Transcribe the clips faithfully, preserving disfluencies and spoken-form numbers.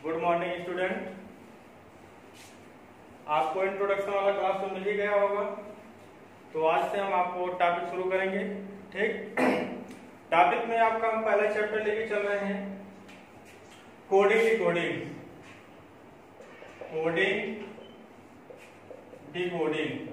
Good morning student. आपको introduction वाला class तो मिल ही गया होगा, तो आज से हम आपको टॉपिक शुरू करेंगे। ठीक, टॉपिक में आपका हम पहला चैप्टर लेके चल रहे हैं coding decoding. Coding decoding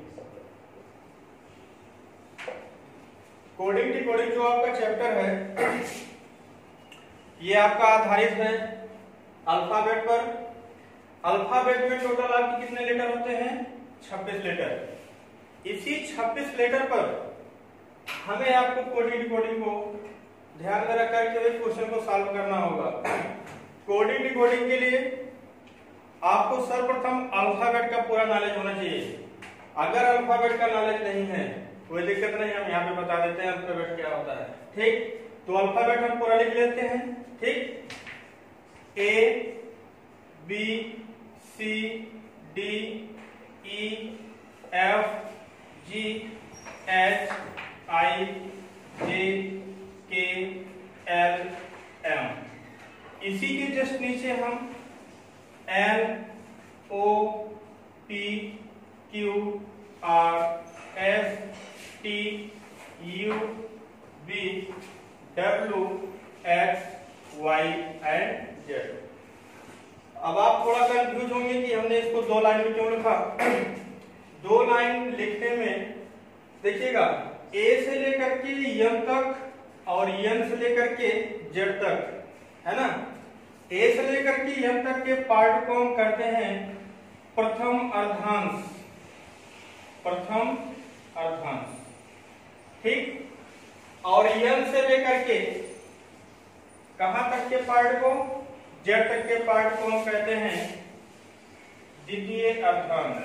coding decoding जो आपका चैप्टर है ये आपका आधारित है अल्फाबेट पर। अल्फाबेट में टोटल आपके कितने लेटर होते हैं? छब्बीस लेटर। इसी छब्बीस लेटर पर हमें आपको कोडिंग डिकोडिंग को ध्यान में रखकर के क्वेश्चन को सॉल्व करना होगा। कोडिंग डिकोडिंग के लिए आपको सर्वप्रथम अल्फाबेट का पूरा नॉलेज होना चाहिए। अगर अल्फाबेट का नॉलेज नहीं है कोई दिक्कत नहीं, हम यहाँ पे बता देते हैं अल्फाबेट क्या होता है। ठीक, तो अल्फाबेट हम पूरा लिख लेते हैं। ठीक, A B C D E F G H I J K L M. इसी के जस्ट नीचे हम L O P Q R S T U B W X Y and Z. अब आप थोड़ा कंफ्यूज होंगे कि हमने इसको दो लाइन में क्यों लिखा। दो लाइन लिखने में देखिएगा, ए से लेकर के यम तक और यन से लेकर के जेड तक, है ना। ए से लेकर के यम तक के पार्ट को हम करते हैं प्रथम अर्धांश। प्रथम अर्धांश, ठीक। और यन से लेकर के कहां तक के पार्ट को, जेड तक के पार्ट को हम कहते हैं द्वितीय अर्धांश।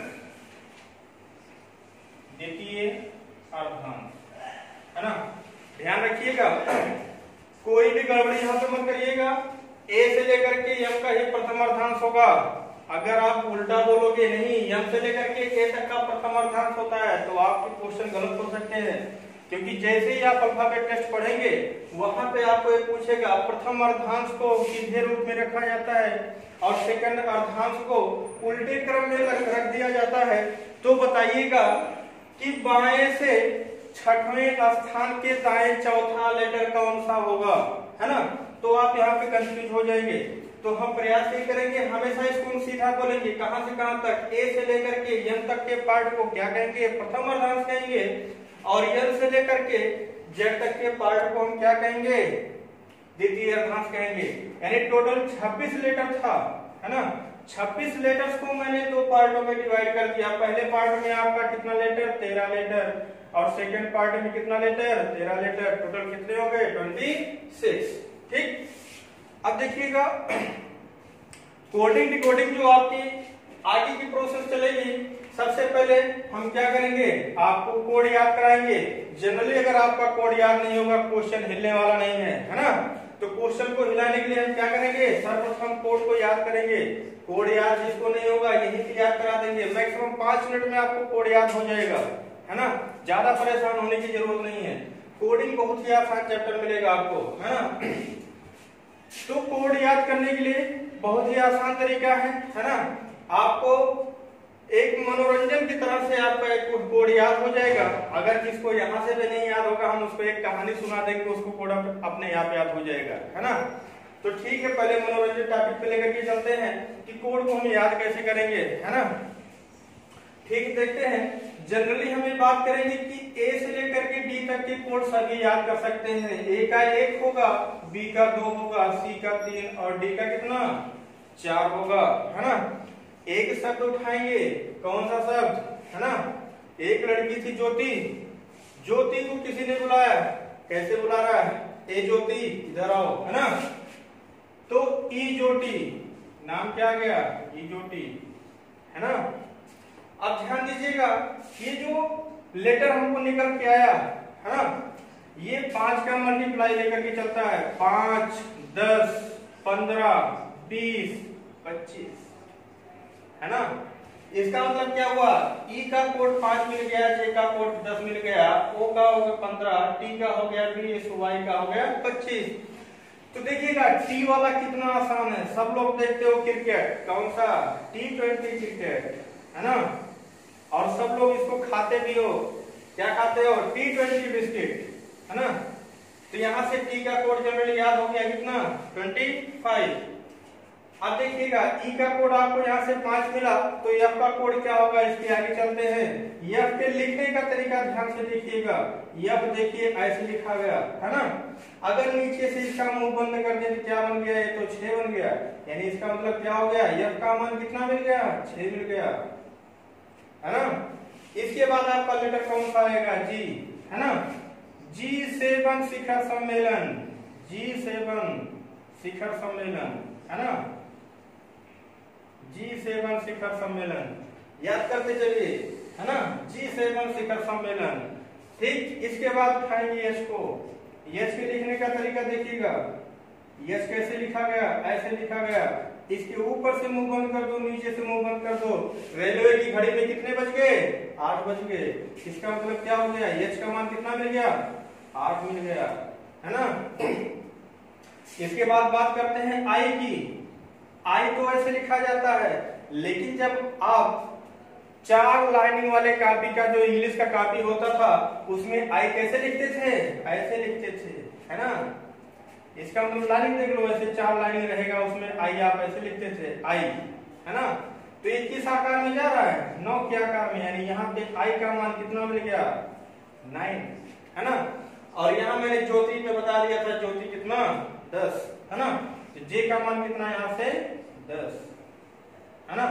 द्वितीय अर्धांश, है ना। ध्यान रखिएगा, कोई भी गड़बड़ी यहां पे मत करिएगा। ए से लेकर के यम का ही प्रथम अर्धांश होगा। अगर आप उल्टा बोलोगे नहीं, यम से लेकर के ए तक का प्रथम अर्धांश होता है, तो आपके क्वेश्चन गलत हो सकते हैं। क्योंकि जैसे ही आप अल्फाबेट टेस्ट पढ़ेंगे वहां पे आपको एक पूछेगा प्रथम अर्धांश को सीधे रूप में रखा जाता है और सेकंड अर्धांश को उल्टे क्रम में रख दिया जाता है, तो बताइएगा कि बाएं से छठवें स्थान के दाएं चौथा लेटर कौन सा होगा, है ना। तो आप यहाँ पे कंफ्यूज हो जाएंगे। तो हम प्रयास ये करेंगे, हमेशा इसको सीधा बोलेंगे। कहां से कहां तक? ए से लेकर के यन तक के पार्ट को क्या कहेंगे? प्रथम अर्धांश कहेंगे। और यन से लेकर के जेड तक के पार्ट को हम क्या कहेंगे? द्वितीय अर्धांश कहेंगे। यानी टोटल छब्बीस लेटर था, है ना। छब्बीस लेटर्स को मैंने दो पार्टों में डिवाइड कर दिया। पहले पार्ट में आपका कितना लेटर? तेरह लेटर। और सेकंड पार्ट में कितना लेटर? तेरह लेटर। टोटल कितने हो गए? Twenty six. ठीक, अब देखिएगा कोडिंग डिकोडिंग जो आपकी आगे की प्रोसेस चलेगी। सबसे पहले हम क्या करेंगे? आपको कोड याद कराएंगे। जनरली अगर आपका कोड याद नहीं होगा, क्वेश्चन हिलने वाला नहीं है, है ना। तो क्वेश्चन को हिलाने के लिए हम क्या करेंगे? सर्वप्रथम कोड को याद करेंगे। कोड याद जिसको नहीं होगा यही से याद करा देंगे। मैक्सिमम पांच मिनट में आपको कोड याद हो जाएगा, है ना। ज्यादा परेशान होने की जरूरत नहीं है। कोडिंग बहुत ही आसान चैप्टर मिलेगा आपको, है ना। तो कोड याद करने के लिए बहुत ही आसान तरीका है, है ना। आपको एक मनोरंजन की तरह से आपका एक कोड याद हो जाएगा। अगर जिसको यहाँ से भी नहीं याद होगा, हम उसको एक कहानी सुना देंगे, उसको कोड अपने आप याद हो जाएगा, है ना। तो ठीक है, पहले मनोरंजन टॉपिक पे लेकर के चलते हैं कि कोड को हम याद कैसे करेंगे, है ना। ठीक, देखते हैं। जनरली हम ये बात करेंगे कि ए से लेकर के डी तक के कोड सभी याद कर सकते हैं। ए का एक होगा, बी का दो होगा, सी का तीन और डी का कितना? चार होगा, है ना। एक शब्द उठाएंगे, कौन सा शब्द, है ना। एक लड़की थी ज्योति। ज्योति को किसी ने बुलाया, कैसे बुला रहा है? ए ज्योति इधर आओ, है ना। तो ई ज्योति, नाम क्या गया? ई ज्योति, है ना। अब ध्यान दीजिएगा, ये जो लेटर हमको निकल के आया, है ना, ये पांच का मल्टीप्लाई लेकर के चलता है। पांच, दस, पंद्रह, बीस, पच्चीस, है ना। इसका मतलब क्या हुआ? ई का कोड पांच मिल गया, जे का कोड दस मिल गया, ओ का हो गया पंद्रह, टी का हो गया बीस, वाई का हो गया पच्चीस। तो देखिएगा टी वाला कितना आसान है, सब लोग देखते हो क्रिकेट, कौन सा टी ट्वेंटी क्रिकेट, है ना, और सब लोग इसको खाते भी हो, क्या खाते हो, टी ट्वेंटी बिस्किट, है ना। तो यहां से टी का कोड जनरली याद हो गया कितना, ट्वेंटी फाइव। अब देखिएगा ई का कोड आपको यहाँ से पांच मिला, तो एफ का कोड क्या होगा, इसके आगे चलते हैं। एफ के लिखने का तरीका ध्यान से देखिएगा, एफ देखिए ऐसे लिखा गया, है ना। अगर नीचे से इसका मुंह बंद कर दिया तो क्या बन गया, ये तो छह बन गया, यानी इसका मतलब क्या हो गया, एफ का मान कितना मिल गया, छह मिल गया, है ना। इसके बाद आपका लेटर कौन सा आएगा, जी, है ना। जी सेवन शिखर सम्मेलन, जी सेवन शिखर सम्मेलन, है ना, जी सेवन शिखर सम्मेलन, याद करते चलिए, है ना, जी सेवन शिखर सम्मेलन। ठीक, इसके बाद उठाएंगे यश को, यश के लिखने का तरीका देखिएगा, यश कैसे लिखा गया, ऐसे लिखा गया, इसके ऊपर से मुंह बंद कर दो, नीचे से मुंह बंद कर दो। रेलवे की घड़ी में कितने बज गए, आठ बज गए, इसका मतलब क्या हो गया, यश का मान कितना मिल गया, आठ मिल गया, है ना। इसके बाद बात करते हैं आई की, आई तो ऐसे लिखा जाता है, लेकिन जब आप चार लाइनिंग वाले कॉपी का जो इंग्लिश का कॉपी होता था उसमें आई कैसे लिखते थे, ऐसे लिखते थे, है ना। इसका मतलब लाइनिंग देख लो, ऐसे चार लाइनिंग रहेगा, उसमें आई आप ऐसे लिखते थे, आई, है ना। तो ये किस आकार में जा रहा है, नौ के आकार में, यानी यहाँ पे आई का मान कितना मिल गया, नाइन, है ना। और यहाँ मैंने ज्योति में बता दिया था, ज्योति कितना, दस, है ना। तो जे का मान कितना, यहाँ से दस, है ना।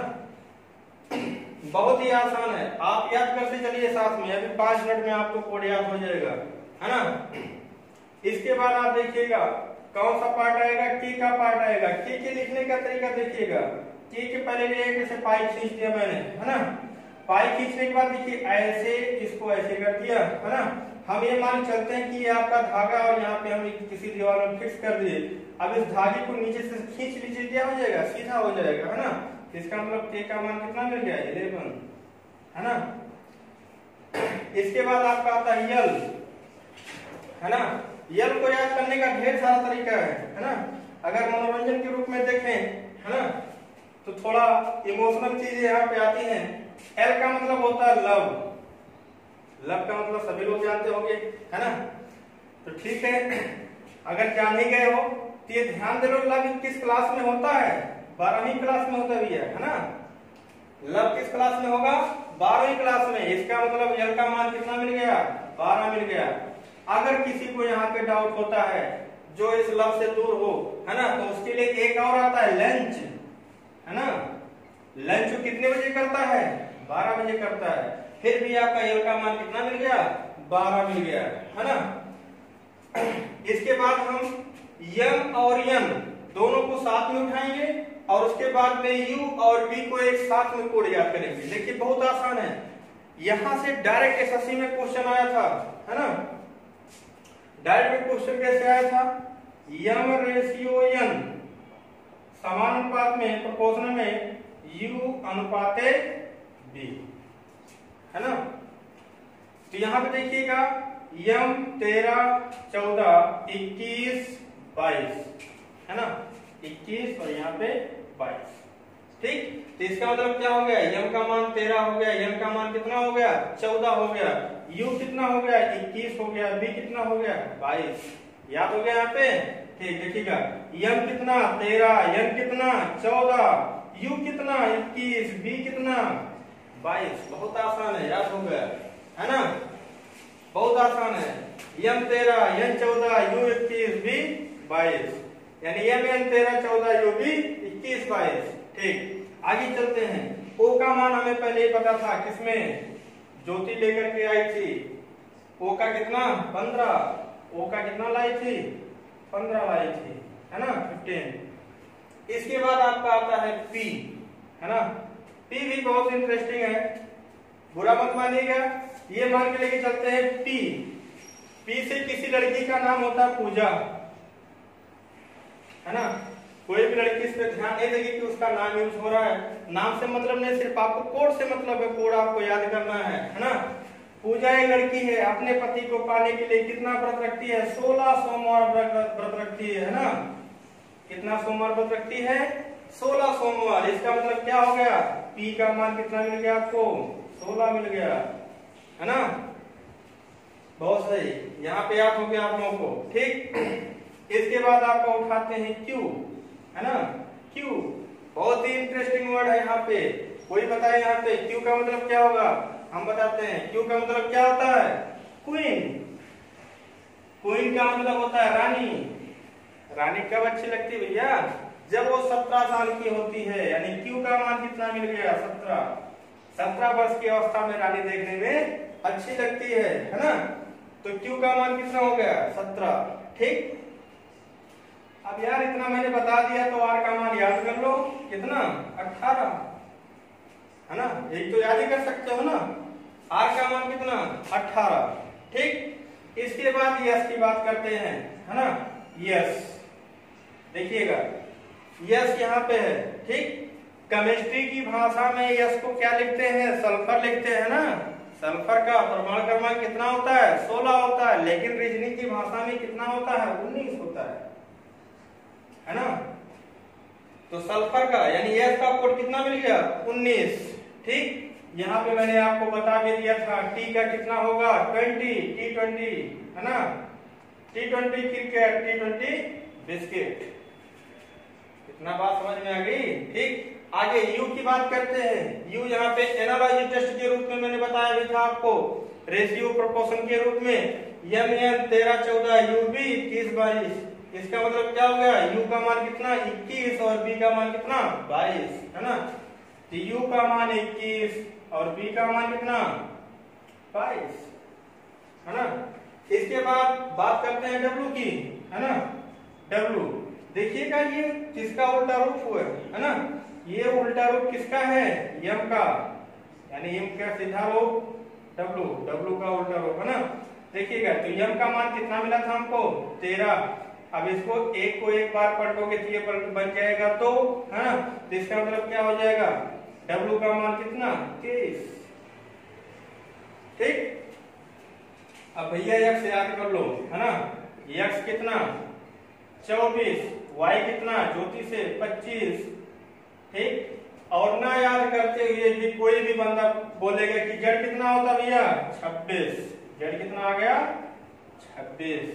बहुत ही आसान है, आप याद करते चलिए साथ में, अभी पांच मिनट में आपको कोड याद हो जाएगा, है ना। इसके बाद आप देखिएगा कौन सा पार्ट आएगा, के का पार्ट आएगा। के के लिखने का तरीका देखिएगा, के के पहले जैसे पाई खींच दिया मैंने, है ना। पाई खींचने के बाद देखिए ऐसे इसको ऐसे कर दिया, है ना। हम ये मान चलते हैं कि ये आपका धागा और यहाँ पे हम किसी दीवार में फिक्स कर दिए। अब इस धागे को नीचे से खींच लीजिए, क्या हो जाएगा, सीधा हो जाएगा, है ना। इसका मतलब के का मान कितना मिल गया, इलेवन, है ना। इसके बाद आपका आता है यल, है ना। यल को याद करने का ढेर सारा तरीका है, है ना। अगर मनोरंजन के रूप में देखें, है ना, तो थोड़ा इमोशनल चीजें यहाँ पे आती हैं। एल का मतलब होता है लव, लव का मतलब सभी लोग जानते होंगे, है ना। तो ठीक है, अगर जान ही गए हो तो ये ध्यान दे लो, लव किस क्लास में होता है, बारहवीं क्लास में होता भी है, है ना। लव किस क्लास में होगा, बारहवीं क्लास में। इसका मतलब यल का मान कितना मिल गया, बारह मिल गया। अगर किसी को यहाँ पे डाउट होता है जो इस लव से दूर हो, है ना, तो उसके लिए एक और आता है लंच, है ना। लंच कितने बजे करता है, बारह बजे करता है, फिर भी आपका यल का मान कितना मिल गया, बारह मिल गया, है ना। इसके बाद हम यम और यम दोनों को साथ में उठाएंगे और उसके बाद में यू और बी को एक साथ में कोड याद करेंगे। देखिए बहुत आसान है, यहां से डायरेक्ट एसएससी में क्वेश्चन आया था, है ना। डायरेक्ट क्वेश्चन कैसे आया था, यम रेशियो एन समानुपात में, प्रोपोर्शनल में यू अनुपाते बी, है ना। तो यहां पे देखिएगा यम तेरह चौदह इक्कीस बाईस, है ना, इक्कीस और यहाँ पे बाईस। ठीक, तो इसका मतलब क्या हो गया, यम का मान तेरह हो गया, यम का मान कितना हो गया, चौदह हो गया, यू कितना हो गया, इक्कीस हो गया, बी कितना हो गया, बाईस। याद हो गया यहाँ पे। ठीक, देखिएगा यम कितना तेरह, यम कितना चौदह, यू कितना इक्कीस, बी कितना बाईस। बहुत आसान है, याद हो गया, है ना, बहुत आसान है। यम तेरह, यम चौदह, यू इक्कीस, बी बाईस, यानी यम एन तेरह चौदह, यू बी इक्कीस बाईस। ठीक, आगे चलते हैं। ओ का मान हमें पहले ही पता था, किसमें, ज्योति लेकर के आई थी। ओ का कितना, पंद्रह, ओ का कितना लाई थी, पंद्रह लाई थी, है ना, फिफ्टीन। इसके बाद आपका आता है पी, है ना। पी भी बहुत इंटरेस्टिंग है, बुरा मत मानिएगा, ये मान के लेके चलते हैं पी। पी से किसी लड़की का नाम होता है पूजा, है ना। कोई भी लड़की इस पे ध्यान नहीं देगी कि उसका नाम यूज हो रहा है। नाम से मतलब नहीं, सिर्फ आपको कोड से मतलब है, कोड आपको याद करना है, है ना। पूजा एक लड़की है, अपने पति को पाने के लिए कितना व्रत रखती है? सोलह सोमवार व्रत रखती है ना। कितना सोमवार व्रत रखती है? सोलह सोमवार। इसका मतलब क्या हो गया? पी का मान कितना मिल गया आपको? सोलह मिल गया, है ना। बहुत सही, यहाँ पे याद हो गया आप लोगों को। ठीक, इसके बाद आपको उठाते हैं क्यू, है ना। क्यू बहुत ही इंटरेस्टिंग वर्ड है यहाँ पे। कोई बताए यहाँ पे क्यू का मतलब क्या होगा? हम बताते हैं। क्यू का मतलब क्या होता है? क्वीन। क्वीन का मतलब होता है रानी। रानी कब अच्छी लगती है भैया? जब वो सत्रह साल की होती है, यानी क्यू का मान कितना मिल गया? सत्रह। सत्रह वर्ष की अवस्था में रानी देखने में अच्छी लगती है, है ना। तो क्यू का मान कितना हो गया? सत्रह। ठीक, अब यार इतना मैंने बता दिया तो आर का मान याद कर लो। कितना? अठारह, है ना। यही तो याद ही कर सकते हो ना। आर का मान कितना? अठारह। ठीक, इसके बाद यस की बात करते हैं, है ना। यस देखिएगा, यस यहाँ पे है। ठीक, केमिस्ट्री की भाषा में यस को क्या लिखते हैं? सल्फर लिखते हैं ना। सल्फर का परमाणु क्रमांक कितना होता है? सोलह होता है। लेकिन रीजनिंग की भाषा में कितना होता है? उन्नीस होता है, है ना। तो सल्फर का यानी यस का कोड कितना मिल गया? उन्नीस। ठीक, यहाँ पे मैंने आपको बता भी दिया था टी का कितना होगा? ट्वेंटी। टी ट्वेंटी, है ना। T twenty cricket, T twenty biscuit. कितना बात समझ में आ गई? ठीक, आगे यू की बात करते हैं। यू यहाँ पे एनालॉजी टेस्ट के रूप में मैंने बताया भी था आपको, रेशियो प्रोपोर्शन के रूप में। एम एन तेरह चौदह, यू बी इक्कीस बाईस। इसका मतलब क्या हो गया? यू का मान कितना? इक्कीस और बी का मान कितना? बाईस, है ना। तो यू का मान इक्कीस और बी का मान कितना? बाईस, है ना। इसके बाद बात करते हैं डब्ल्यू की, है ना। डब्ल्यू देखिएगा, ये किसका उल्टा रूप हुआ है ना। ये उल्टा रूप किसका है? यम का, यानी यम का सीधा रूप डब्ल्यू, डब्ल्यू का उल्टा रूप, है ना। देखिएगा, तो यम का मान कितना मिला था हमको? तेरह। अब इसको एक को एक बार पलटोगे तो ये बन जाएगा तो, है ना। तो इसका मतलब क्या हो जाएगा? डब्ल्यू का मान कितना? तेईस। ठीक, अब भैया एक्स याद कर लो, है ना। एक्स कितना? चौबीस। वाई कितना? ज्योति से पच्चीस। ठीक, और ना याद करते हुए भी कोई भी बंदा बोलेगा कि जेड कितना होता भैया? छब्बीस। जेड कितना आ गया? छब्बीस।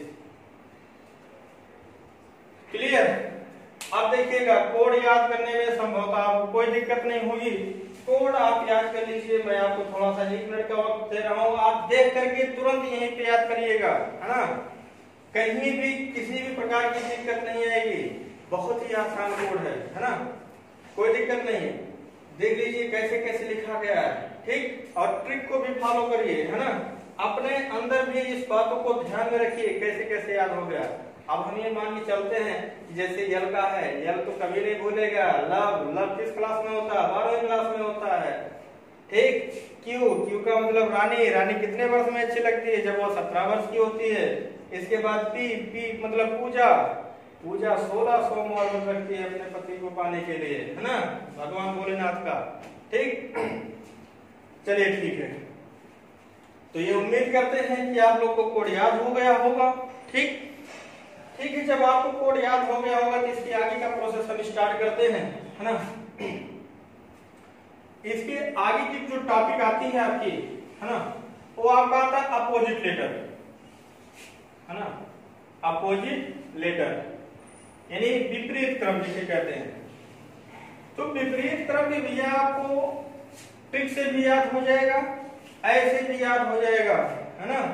क्लियर? अब देखिएगा, कोड याद करने में संभवतः आपको कोई दिक्कत नहीं होगी। कोड आप याद कर लीजिए, मैं आपको थोड़ा सा एक मिनट का वक्त दे रहा हूँ, आप देख करके तुरंत यहीं पे याद करिएगा, है ना। कहीं भी किसी भी प्रकार की दिक्कत नहीं आएगी, बहुत ही आसान कोड है, है ना, कोई दिक्कत नहीं है। देख लीजिए कैसे कैसे लिखा गया है, ठीक। और ट्रिक को भी फॉलो करिए, है ना। अपने अंदर भी इस बातों को ध्यान में रखिए कैसे कैसे याद हो गया। अब हम ये मान के चलते हैं जैसे यल का है, यल तो कभी नहीं भूलेगा। लव, लव किस क्लास में होता है? बारहवीं क्लास में होता है, ठीक। क्यू, क्यू का मतलब रानी, रानी कितने वर्ष में अच्छी लगती है? जब वो सत्रह वर्ष की होती है। इसके बाद पी, पी मतलब पूजा, पूजा सोलह सोमवार में करती है अपने पति को पाने के लिए, है ना, भगवान भोलेनाथ का, ठीक। चलिए ठीक है, तो ये उम्मीद करते हैं कि आप लोग को कोड याद हो गया होगा, ठीक। ठीक है, जब आपको कोड याद हो गया होगा तो इसके आगे का प्रोसेस हम स्टार्ट करते हैं, है ना। इसके आगे की जो टॉपिक आती है आपकी, है ना, वो आपका आता है अपोजिट लेटर, है ना, अपोजिट लेटर यानी विपरीत क्रम जिसे कहते हैं। तो विपरीत क्रम भी भैया आपको ट्रिक से भी याद हो जाएगा, ऐसे भी याद हो जाएगा, है ना।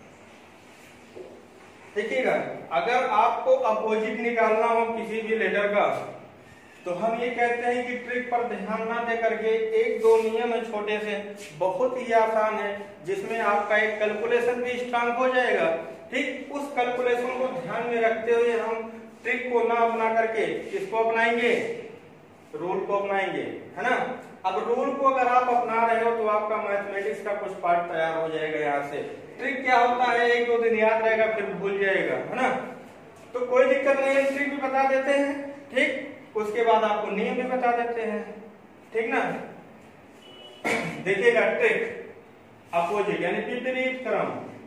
देखिएगा, अगर आपको अपोजिट निकालना हो किसी भी लेटर का, तो हम ये कहते हैं कि ट्रिक पर ध्यान ना दे करके एक दो नियम है छोटे से, बहुत ही आसान है, जिसमें आपका एक कैलकुलेशन भी स्ट्रांग हो जाएगा, ठीक। उस कैलकुलेशन को ध्यान में रखते हुए हम ट्रिक को ना अपना करके किसको अपनाएंगे? रूल को अपनाएंगे, है ना। अब रूल को अगर आप अपना रहे हो तो आपका मैथमेटिक्स का कुछ पार्ट तैयार हो जाएगा यहाँ से। ट्रिक क्या होता है, एक दो दिन याद रहेगा फिर भूल जाएगा, है ना। तो कोई दिक्कत नहीं है, ट्रिक भी बता देते हैं, ठीक। उसके बाद आपको नियम भी बता देते हैं, ठीक ना। देखिएगा ट्रिक, अपोजिट यानी विपरीत क्रम,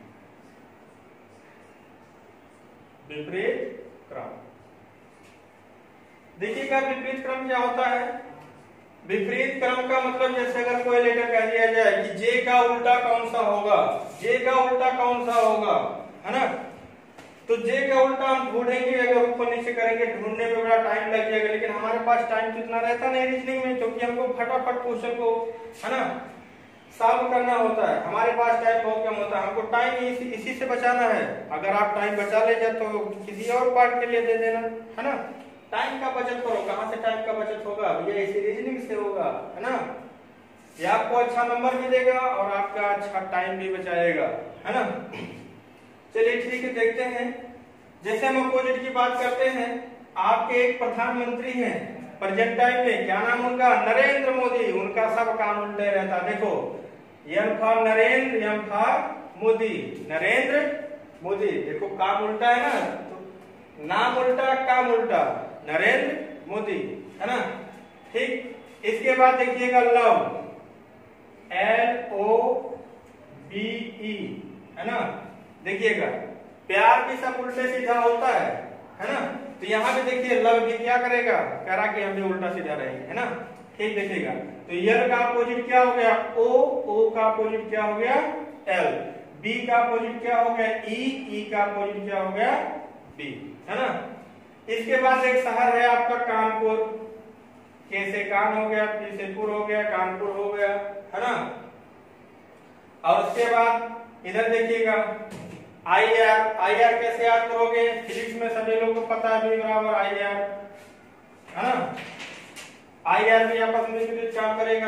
विपरीत क्रम। देखिएगा विपरीत क्रम क्या होता है। विपरीत क्रम का मतलब जैसे अगर कोई लेटर कह दिया जाए कि जे का उल्टा कौन सा होगा, जे का उल्टा कौन सा होगा, है ना, तो जे का उल्टा हम ढूंढेंगे, अगर ऊपर नीचे करेंगे ढूंढने में बड़ा टाइम लग जाएगा, लेकिन हमारे पास टाइम तो इतना रहता नहीं रीजनिंग में, क्योंकि हमको फटाफट क्वेश्चन को, है ना, सॉल्व करना होता है। हमारे पास टाइम बहुत कम होता है, हमको टाइम इसी, इसी से बचाना है। अगर आप टाइम बचा ले जाए तो किसी और पार्ट के लिए दे देना, है ना। टाइम का बचत करो। कहाँ से टाइम का बचत होगा भैया? इसी रीजनिंग से होगा, है ना। ये आपको अच्छा नंबर भी देगा और आपका अच्छा टाइम भी बचाएगा, है ना। चलिए ठीक है, देखते हैं। जैसे हम अपोजिट की बात करते हैं, आपके एक प्रधानमंत्री हैं प्रेजेंट टाइम में, क्या नाम उनका? नरेंद्र मोदी। उनका सब काम उल्टे रहता। देखो, M for Narendra, M for Modi, Narendra Modi. देखो काम उल्टा है ना, तो नाम उल्टा, काम उल्टा, नरेंद्र मोदी, है ना। ठीक, इसके बाद देखिएगा love, L O B E, है ना। देखिएगा प्यार भी सब उल्टे सीधा होता है, है ना। तो यहाँ पे देखिए लव भी क्या करेगा? कह रहा कि हम भी उल्टा सीधा रहेंगे, है ना। ठीक, देखिएगा तो यल का अपोजिट क्या हो गया? ओ, ओ का अपोजिट क्या हो गया? एल, बी का अपोजिट क्या हो गया? ई, ई का अपोजिट क्या हो गया? बी, है ना। इसके बाद एक शहर है आपका कानपुर, के से कान हो गया, पी से पुर हो गया, कानपुर हो गया, है ना। और उसके बाद इधर देखिएगा आई आर, आई आर कैसे याद करोगे? फिजिक्स में सभी लोगों को पता है, बी बराबर आई आर, है ना। आई आर भी आपस में विपरीत काम करेगा।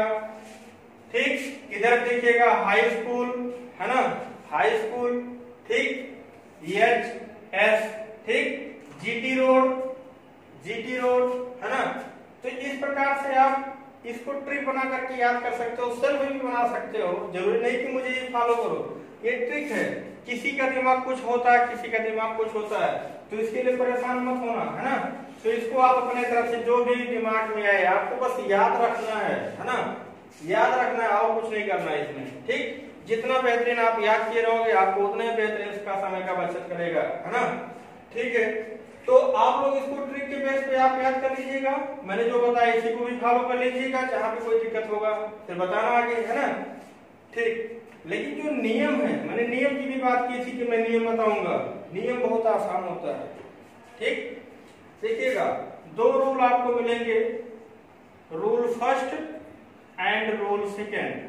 ठीक, इधर देखिएगा हाई स्कूल, है ना, हाई स्कूल। ठीक, एच एस, ठीक, जीटी रोड, जीटी रोड, है ना। तो इस प्रकार से आप इसको ट्रिक बना करके याद कर सकते हो, सेल्फ भी बना सकते हो। जरूरी नहीं कि मुझे ये फॉलो करो, ये ट्रिक है। किसी का दिमाग कुछ होता है, किसी का दिमाग कुछ होता है, तो इसके लिए परेशान मत होना, है ना। तो इसको आप अपने तरफ से जो भी दिमाग में आए आपको बस याद रखना है, है ना, याद रखना है और कुछ नहीं करना है इसमें। ठीक, जितना बेहतरीन आप याद किए रहोगे आपको उतने बेहतरीन इसका समय का बचत करेगा, है ना। ठीक है, तो आप लोग इसको ट्रिक के बेस पे आप याद कर लीजिएगा। मैंने जो बताया इसी को भी फॉलो कर लीजिएगा, जहां पे कोई दिक्कत होगा फिर बताना आगे, है ना। ठीक, लेकिन जो नियम है, मैंने नियम की भी बात की थी कि मैं नियम बताऊंगा। नियम बहुत आसान होता है। ठीक, देखिएगा दो रूल आपको मिलेंगे, rule first and rule second,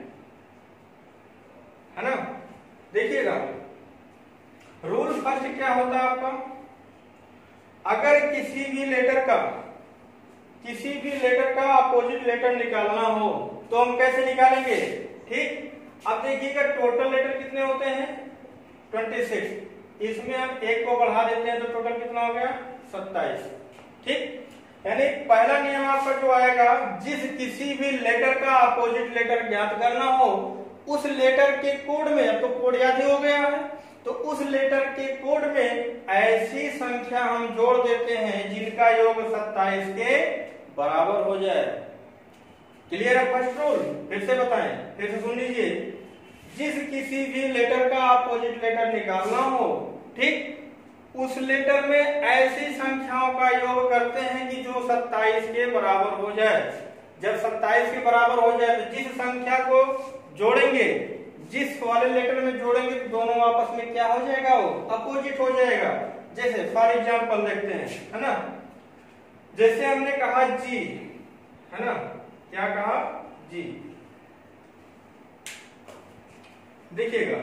है ना। देखिएगा रूल फर्स्ट क्या होता है आपका? अगर किसी भी लेटर का किसी भी लेटर का अपोजिट लेटर निकालना हो तो हम कैसे निकालेंगे? ठीक, अब देखिएगा टोटल लेटर कितने होते हैं? छब्बीस। इसमें हम एक को बढ़ा देते हैं तो टोटल कितना हो गया? सत्ताईस। ठीक, यानी पहला नियम आपका जो आएगा, जिस किसी भी लेटर का अपोजिट लेटर ज्ञात करना हो उस लेटर के कोड में, अब तो कोड याद ही हो गया है, तो उस लेटर के कोड में ऐसी संख्या हम जोड़ देते हैं जिनका योग सत्ताईस के बराबर हो जाए। क्लियर है फर्स्ट रूल? फिर से बताएं, फिर से सुन लीजिए। जिस किसी भी लेटर का अपोजिट लेटर निकालना हो, ठीक, उस लेटर में ऐसी संख्याओं का योग करते हैं कि जो सत्ताईस के बराबर हो जाए। जब सत्ताईस के बराबर हो जाए तो जिस संख्या को जोड़ेंगे, जिस वाले लेटर में जोड़ेंगे तो दोनों आपस में क्या हो जाएगा? वो अपोजिट हो जाएगा। जैसे फॉर एग्जांपल देखते हैं, है ना। जैसे हमने कहा जी, है ना, क्या कहा? जी। देखिएगा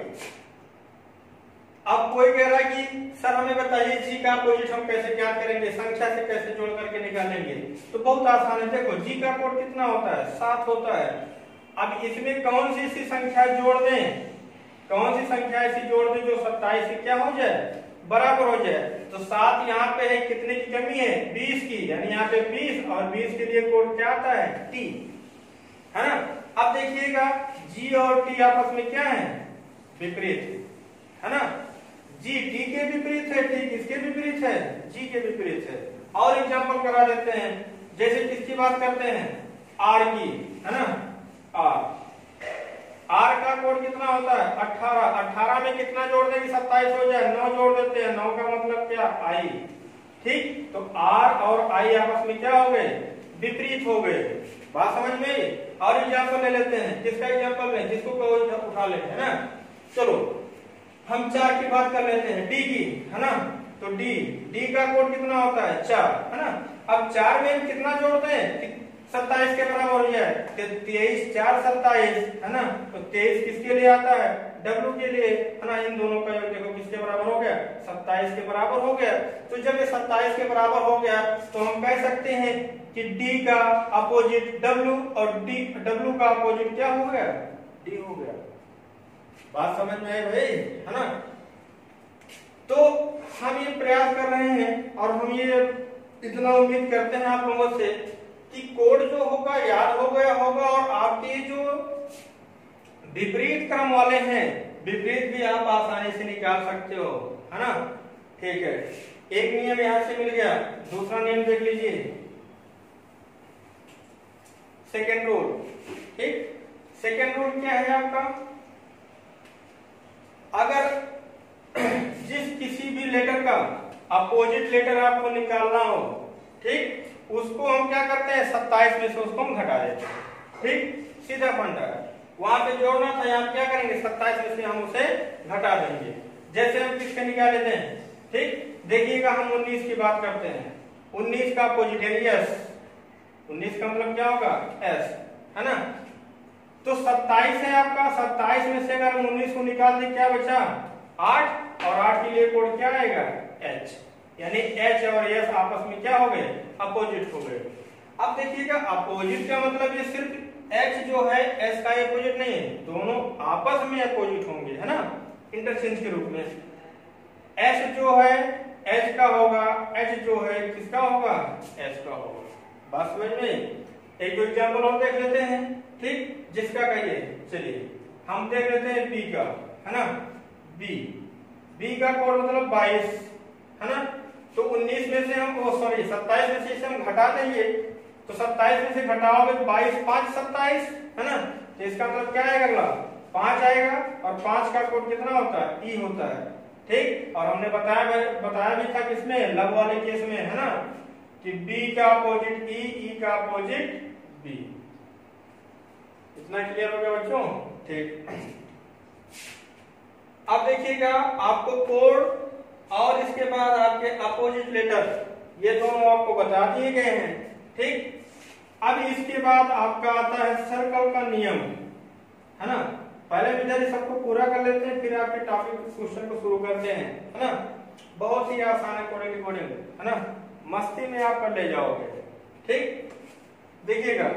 अब कोई कह रहा है कि सर हमें बताइए जी का अपोजिट हम कैसे ज्ञात करेंगे, संख्या से कैसे जोड़ करके निकालेंगे? तो बहुत आसान है। देखो जी का कोड कितना होता है? सात होता है। अब इसमें कौन सी सी संख्या जोड़ दें, कौन सी संख्या ऐसी जोड़ दें जो सत्ताईस से क्या हो जाए? बराबर हो जाए। तो सात यहाँ पे है, कितने की कमी है? बीस की, यानी यहाँ पे बीस, और बीस के लिए कोड क्या आता है? टी, है ना। अब देखिएगा जी और टी आपस में क्या है? विपरीत, है ना। जी टी के विपरीत है, टी किसके विपरीत है? जी के विपरीत है। और एग्जांपल करा देते हैं, जैसे किसकी बात करते हैं? आर की, है ना, आर। आर का कोड कितना होता है अठारह, अठारह में कितना जोड़ देंगे सत्ताईस हो जाए, नौ जोड़ देते हैं, नौ का मतलब क्या आई, ठीक। तो आर और आई आपस में क्या हो गए विपरीत हो गए, बात समझ में आई। और एग्जाम्पल ले लेते हैं, किसका एग्जाम्पल लें जिसको कोई उठा लेते हैं ना। चलो हम चार की बात कर लेते हैं, डी की, है ना। तो डी डी का कोड कितना होता है चार, है ना। अब चार में कितना जोड़ते हैं सत्ताईस के बराबर हो जाए, तेईस चार सत्ताईस, है ना। तो तेईस किसके लिए आता है डब्ल्यू के लिए, है ना। इन दोनों का योग देखो किसके बराबर हो गया सत्ताईस के बराबर हो गया। तो जब ये सत्ताईस के बराबर हो गया तो हम कह सकते हैं कि डी का अपोजिट डब्ल्यू और डी डब्ल्यू का अपोजिट क्या हो गया डी हो गया। बात समझ में आई भाई, है ना। तो हम ये प्रयास कर रहे हैं और हम ये इतना उम्मीद करते हैं आप लोगों से कि कोड जो होगा याद हो गया होगा और आपके जो विपरीत क्रम वाले हैं विपरीत भी आप आसानी से निकाल सकते हो, है ना। ठीक है, एक नियम यहां से मिल गया, दूसरा नियम देख लीजिए सेकेंड रूल। ठीक, सेकेंड रूल क्या है आपका, अगर जिस किसी भी लेटर का अपोजिट लेटर आपको निकालना हो, ठीक, उसको हम क्या करते हैं सत्ताईस में से उसको हम घटा देते हैं। ठीक, सीधा फंडा है, वहां पे जोड़ना था, यहाँ क्या करेंगे सत्ताईस में से हम उसे घटा देंगे। जैसे हम किसके निकाल लेते हैं, ठीक, देखिएगा हम उन्नीस की बात करते हैं, उन्नीस का अपोजिट है एस, उन्नीस का मतलब क्या होगा एस, है ना। तो सत्ताईस है आपका, सत्ताईस में से अगर हम उन्नीस को निकाल दें क्या बचा आठ, और आठ के लिए कोड क्या आएगा एच, यानी एच और एस आपस में क्या हो गए अपोजिट हो गए। अब देखिएगा अपोजिट का मतलब ये सिर्फ एच जो है एस का अपोजिट नहीं है, दोनों आपस में अपोजिट होंगे, है ना, इंटरचेंज के रूप में। एस जो है एच का होगा, एच जो है किसका होगा एस का होगा। बात समझ में, एक दो एग्जाम्पल और देख लेते हैं, ठीक, जिसका कहिए चलिए हम देख लेते हैं बी का, है ना। बी बी का कोड मतलब बाईस, है ना। तो उन्नीस में से हम ओ सॉरी सत्ताईस में से इसे हम घटा देंगे, तो सत्ताईस में से घटाओगे बाईस पांच सत्ताईस, है ना। तो इसका मतलब क्या आएगा अगला पांच आएगा, और पांच का कोड कितना होता है ई होता है। ठीक, और हमने बताया बताया भी था किसमें लव वाले केस में, है ना, कि बी का अपोजिट ई, ई का अपोजिट बी। इतना क्लियर हो गया बच्चों, ठीक। अब देखिएगा आपको कोड और इसके बाद आपके अपोजिट लेटर ये दोनों आपको बता दिए गए हैं, ठीक। अब इसके बाद आपका आता है सर्कल का नियम, है ना। पहले विद्यार्थी सबको पूरा कर लेते हैं, फिर आपके टॉपिक क्वेश्चन को शुरू करते हैं, है ना। बहुत ही आसान है कोडिंग कोडिंग, है ना, मस्ती में आप कर ले जाओगे। ठीक, देखिएगा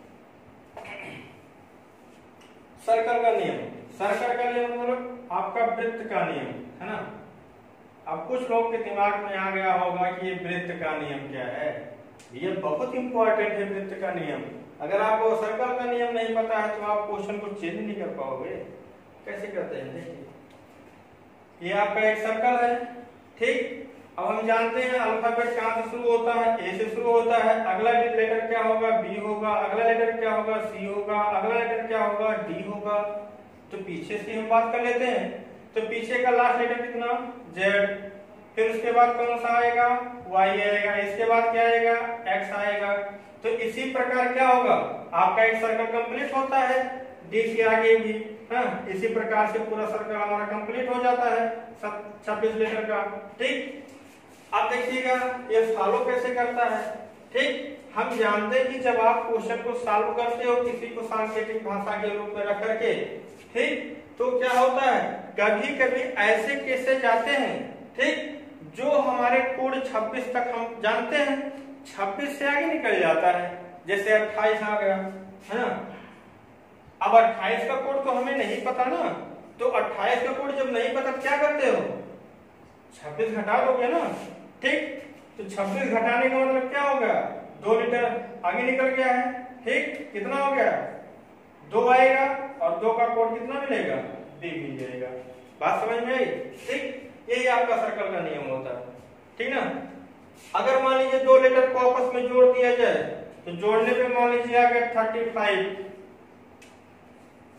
सर्कल का नियम, सर्कल का नियम मतलब आपका वृत्त का नियम, है ना। अब कुछ लोग के दिमाग में आ गया होगा कि ये वृत्त का नियम क्या है, ये बहुत इंपॉर्टेंट है वृत्त का नियम। अगर आपको सर्कल का नियम नहीं पता है तो आप क्वेश्चन को चेंज नहीं कर पाओगे। कैसे करते हैं देखिए, ये आपका एक सर्कल है, ठीक। अब हम जानते हैं अल्फाबेट कहां से शुरू होता है, ए से शुरू होता है, अगला लेटर क्या होगा बी होगा, अगला लेटर क्या होगा सी होगा, अगला लेटर क्या होगा डी होगा। तो पीछे से हम बात कर लेते हैं, तो पीछे का लास्ट लेटर कितना जेड, फिर उसके बाद कौन सा आएगा वाई आएगा, इसके बाद क्या आएगा एक्स आएगा। तो इसी प्रकार क्या होगा आपका एक सर्कल कंप्लीट होता है, डी के आगे भी, हाँ, इसी प्रकार से पूरा सर्कल हमारा कंप्लीट हो जाता है छब्बीस लेटर का। ठीक, अब देखिएगा ये फॉलो कैसे करता है। ठीक, हम जानते हैं कि जब आप क्वेश्चन को सॉल्व करते हो किसी को सांकेतिक भाषा के रूप में रख करके, ठीक, तो क्या होता है कभी कभी ऐसे केसेस आते हैं, ठीक, जो हमारे कोड छब्बीस तक हम जानते हैं, छब्बीस से आगे निकल जाता है, जैसे अट्ठाईस आ गया, है ना। अब अट्ठाईस का कोड तो हमें नहीं पता ना, तो अट्ठाईस का कोड जब नहीं पता क्या करते हो छब्बीस घटा दोगे ना। ठीक, तो छब्बीस घटाने का मतलब क्या हो गया दो लीटर आगे निकल गया है। ठीक, कितना हो गया दो आएगा, और दो का कोड कितना मिलेगा बी मिल जाएगा। बात समझ में आई। ठीक, यही आपका सर्कल का नियम होता है, ठीक ना। अगर मान लीजिए दो लेटर को आपस में जोड़ दिया जाए, तो जोड़ने पे मान लीजिए आ गया थर्टी फाइव,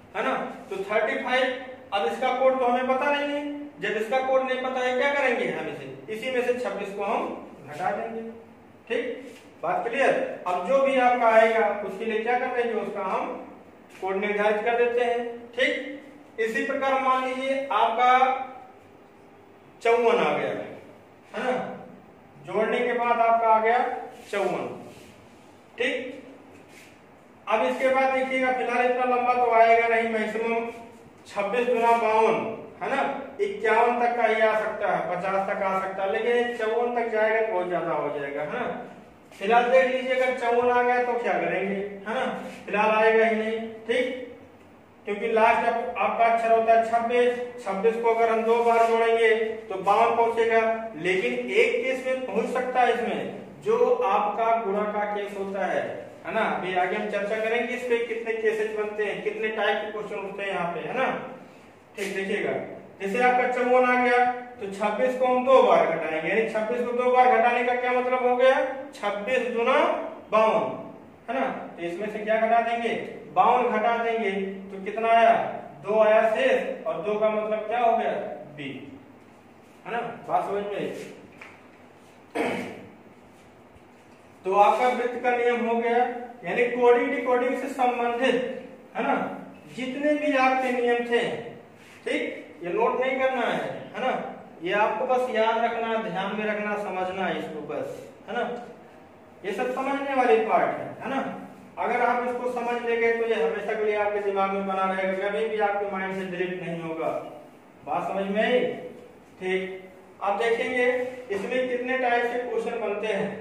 है ना। तो पैंतीस, अब इसका कोड तो हमें पता नहीं है, जब इसका कोड नहीं पता है क्या करेंगे हम इसे, इसी में से छब्बीस को हम घटा देंगे। ठीक, बात क्लियर। अब जो भी आपका आएगा उसके लिए क्या कर देंगे, उसका हम कोड निर्धारित कर देते हैं। ठीक, इसी प्रकार मान लीजिए आपका चौवन आ गया है ना, जोड़ने के बाद आपका आ गया चौवन। ठीक, अब इसके बाद देखिएगा फिलहाल इतना लंबा तो आएगा नहीं, मैक्सिमम छब्बीस गुना बावन है ना, इक्यावन तक का ही आ सकता है, पचास तक आ सकता है, लेकिन चौवन तक जाएगा तो बहुत ज्यादा हो जाएगा है ना। फिलहाल देख लीजिए अगर चौवन आ गया तो क्या करेंगे है ना, फिलहाल आएगा ही नहीं। ठीक, क्योंकि लास्ट आप, आपका अक्षर होता है छब्बीस, छब्बीस को अगर हम दो बार जोड़ेंगे तो बावन पहुंचेगा, लेकिन एक केस में पहुंच सकता है इसमें, जो आपका गुणा का केस होता है है ना। अभी आगे हम चर्चा करेंगे इस पे कितने केसेस बनते हैं, कितने टाइप के क्वेश्चन होते हैं यहाँ पे है ना। ठीक, देखिएगा जैसे आपका चौवन आ गया तो छब्बीस को हम दो बार घटाएंगे, यानी छब्बीस को दो बार घटाने का क्या मतलब हो गया, छब्बीस गुना बावन है ना। तो इसमें से क्या घटा देंगे, बावन घटा देंगे तो कितना आया, दो आया शेष, और दो का मतलब क्या हो गया, बी है ना। बात समझ में। तो आपका वृत्त का नियम हो गया, यानी कोडिंग डिकोडिंग से संबंधित है ना जितने भी आपके नियम थे। ठीक, ये नोट नहीं करना है है ना, ये आपको बस याद रखना, ध्यान में रखना, समझना है इसको बस है ना। ये सब समझने वाली पार्ट है है ना। अगर आप इसको समझ लेंगे तो ये हमेशा के लिए आपके दिमाग में बना रहेगा, कभी भी आपके माइंड से डिलीट नहीं होगा। बात समझ में आई। ठीक, अब देखेंगे इसमें कितने टाइप के क्वेश्चन बनते हैं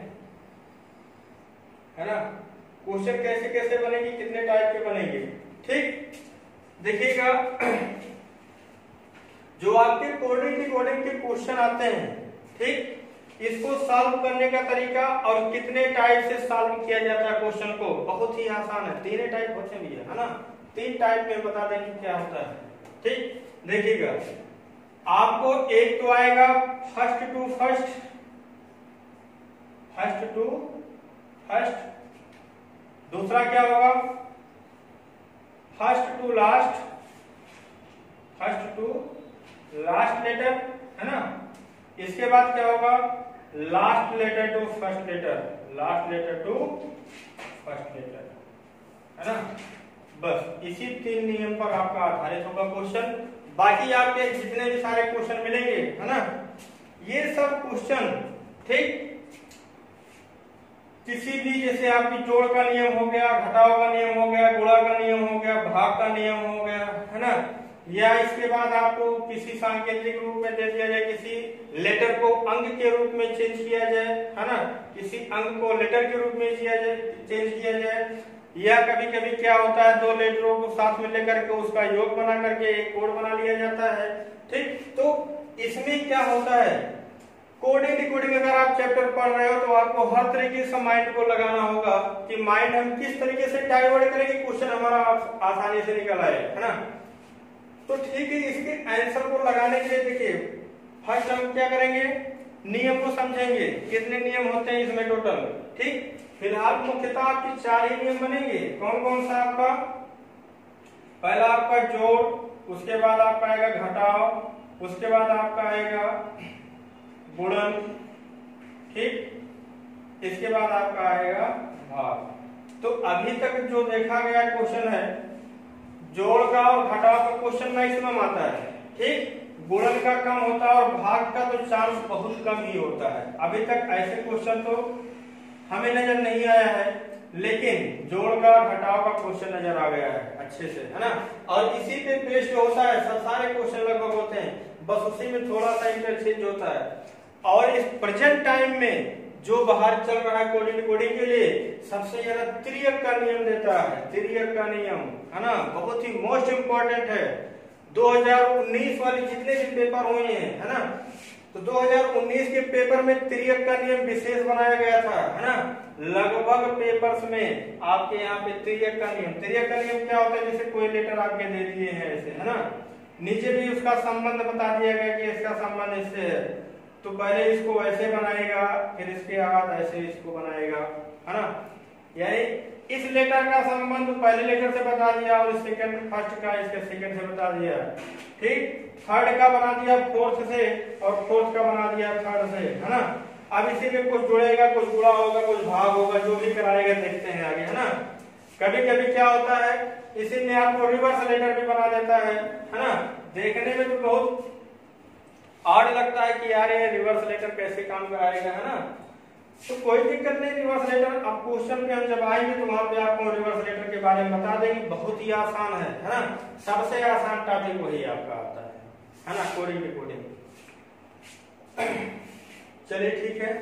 है ना, क्वेश्चन कैसे कैसे बनेंगे, कितने टाइप के बनेंगे। ठीक, देखिएगा जो आपके कोडिंग डिकोडिंग के क्वेश्चन आते हैं, ठीक, इसको सॉल्व करने का तरीका और कितने टाइप से सॉल्व किया जाता है क्वेश्चन को, बहुत ही आसान है। तीन टाइप होते हैं भैया है ना, तीन टाइप में बता देंगे क्या होता है। ठीक, देखिएगा आपको एक तो आएगा first to first, first to first, दूसरा क्या होगा first to last, first to last letter है ना। इसके बाद क्या होगा last letter to first letter, last letter to first letter है ना। बस इसी तीन नियम पर आपका आधारित होगा क्वेश्चन। बाकी आपके जितने भी सारे क्वेश्चन मिलेंगे है ना, ये सब क्वेश्चन ठीक किसी भी, जैसे आपकी जोड़ का नियम हो गया, घटाव का नियम हो गया, गुणा का नियम हो गया, भाग का नियम हो गया है ना, या इसके बाद आपको किसी सांकेतिक रूप में दे दिया जाए, किसी लेटर को अंक के रूप में चेंज किया जाए है ना, किसी अंक को लेटर के रूप में किया जाए चेंज किया जाए, या कभी कभी क्या होता है दो लेटरों को साथ में लेकर के उसका योग बना करके एक कोड बना लिया जाता है। ठीक, तो इसमें क्या होता है, कोडिंग डिकोडिंग अगर आप चैप्टर पढ़ रहे हो तो आपको हर तरीके से माइंड को लगाना होगा कि माइंड हम किस तरीके से डाइवर्ट करेंगे, क्वेश्चन हमारा आसानी से निकल आए है ना। तो ठीक है, इसके आंसर को लगाने के लिए देखिए फर्स्ट हम क्या करेंगे, नियम को समझेंगे, कितने नियम होते हैं इसमें टोटल। ठीक, फिलहाल मुख्यतः आपके चार ही नियम बनेंगे। कौन कौन सा आपका, पहला आपका जोड़, उसके बाद आपका आएगा घटाव, उसके बाद आपका आएगा गुणन, ठीक, इसके बाद आपका आएगा भाग। तो अभी तक जो देखा गया क्वेश्चन है, जोड़ का और घटाव का क्वेश्चन मैक्सिमम आता है, ठीक, गुणन का कम होता है और भाग का तो चांस बहुत कम ही होता है। अभी तक ऐसे क्वेश्चन तो हमें नजर नहीं आया है, लेकिन जोड़ का घटाव का क्वेश्चन नजर आ गया है अच्छे से है ना। और इसी पे बेस्ड होता है सब सारे क्वेश्चन लगभग होते हैं, बस उसी में थोड़ा सा इंटरचेंज होता है। और इस प्रेजेंट टाइम में जो बाहर चल रहा है कोडिंग कोडिंग के लिए सबसे ज्यादा तिर्यक का नियम देता है, तिर्यक का नियम है ना, बहुत ही मोस्ट इंपॉर्टेंट है। दो हज़ार उन्नीस वाले जितने भी पेपर हुए हैं है ना, तो दो हज़ार उन्नीस के पेपर में तिर्यक का नियम विशेष बनाया गया था है ना। लगभग पेपर्स में आपके यहाँ पे तिर्यक का नियम, तिर्यक का नियम क्या होता है, जैसे कोई लेटर आपके दे दिए हैं ऐसे है ना, नीचे भी उसका संबंध बता दिया गया कि इसका संबंध इससे है, तो पहले इसको ऐसे बनाएगा, फिर इसके बाद ऐसे इसको बनाएगा है ना। यानी इस लेटर का संबंध पहले लेटर से बता दिया और सेकंड फर्स्ट का इसके सेकंड से बता दिया, ठीक। थर्ड का बना दिया फोर्थ से और फोर्थ का बना दिया थर्ड से, है ना। अब इसी में कुछ जुड़ेगा, कुछ गुणा होगा, कुछ भाग होगा, जो भी कराएगा देखते हैं आगे, है ना। कभी कभी क्या होता है इसी में आपको रिवर्स लेटर भी बना देता है, है ना। देखने में तो बहुत ऑड लगता है कि यार ये रिवर्स लेटर कैसे काम कराएगा, है ना। तो कोई दिक्कत नहीं, रिवर्स लेटर अब क्वेश्चन पे हम जब आएंगे तो वहां पे आपको रिवर्स लेटर के बारे में बता देंगे, बहुत ही आसान है, है ना। सबसे आसान टॉपिक वही आपका आता है, है ना, कोडिंग के कोडिंग। चलिए ठीक है,